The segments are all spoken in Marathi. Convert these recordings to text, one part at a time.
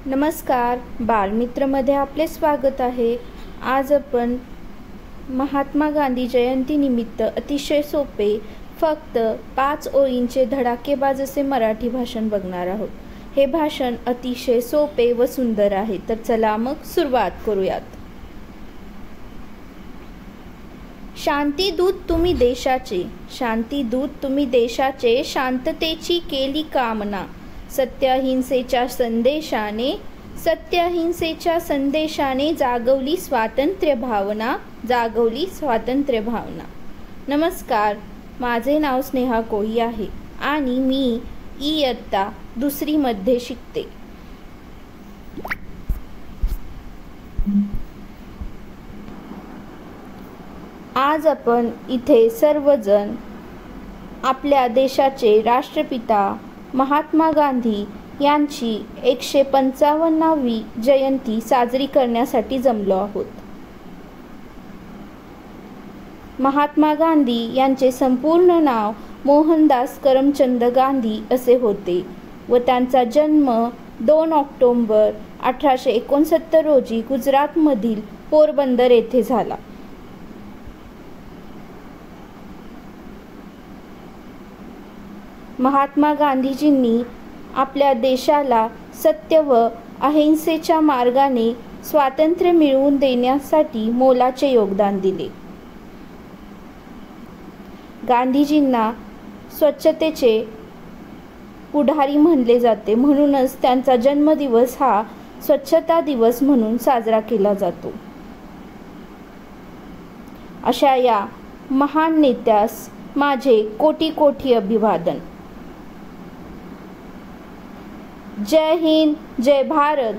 नमस्कार, बालमित्रमध्ये आपले स्वागत आहे। आज आपण महात्मा गांधी जयंतीनिमित्त अतिशय सोपे फक्त 5 ओळींचे धडाकेबाज असे मराठी भाषण बघणार आहोत। हे भाषण अतिशय सोपे व सुंदर आहे, तर चला मग सुरुवात करूयात। शांतीदूत तुम्ही देशाचे, शांतीदूत तुम्ही देशाचे, शांततेची केली कामना, सत्याहिंसेच्या संदेशाने जागवली स्वातंत्र्य भावना, जागवली स्वातंत्र्य भावना। नमस्कार, माझे नाव स्नेहा कोळी आहे आणि मी इयत्ता 2री मध्ये शिकते। आज आपण इथे सर्वजण आपल्या देशाचे राष्ट्रपिता महात्मा गांधी यांची 155वी जयंती साजरी करण्यासाठी जमलो आहोत। महात्मा गांधी यांचे संपूर्ण नाव मोहनदास करमचंद गांधी असे होते व त्यांचा जन्म 2 ऑक्टोबर 1869 रोजी गुजरातमधील पोरबंदर येथे झाला। महात्मा गांधीजींनी आपल्या देशाला सत्य व अहिंसेच्या मार्गाने स्वातंत्र्य मिळवून देण्यासाठी मोलाचे योगदान दिले। गांधीजींना स्वच्छतेचे पुढारी म्हणले जाते, म्हणूनच त्यांचा जन्मदिवस हा स्वच्छता दिवस म्हणून साजरा केला जातो। अशा या महान नेत्यास माझे कोटी कोटी अभिवादन। जय हिंद, जय भारत।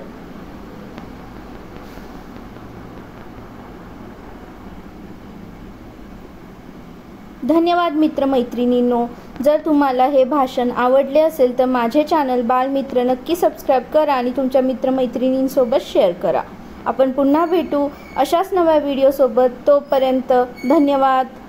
धन्यवाद मित्रमैत्रिणींनो। जर तुम्हाला हे भाषण आवडले असेल तर माझे चॅनल बालमित्र नक्की सबस्क्राईब करा आणि तुमच्या मित्रमैत्रिणींसोबत शेअर करा। आपण पुन्हा भेटू अशाच नव्या व्हिडिओ सोबत। तोपर्यंत धन्यवाद।